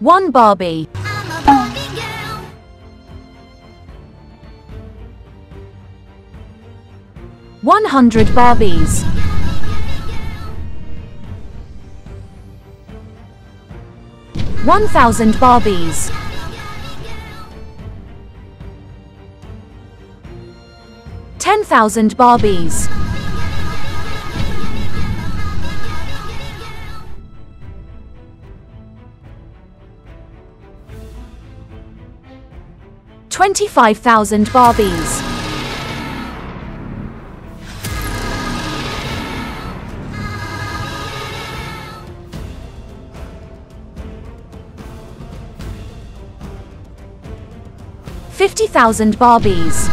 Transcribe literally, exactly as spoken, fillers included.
One Barbie. I'm a Barbie girl. One hundred Barbies. One thousand Barbies. Ten thousand Barbies. Twenty-five thousand Barbies. Fifty thousand Barbies.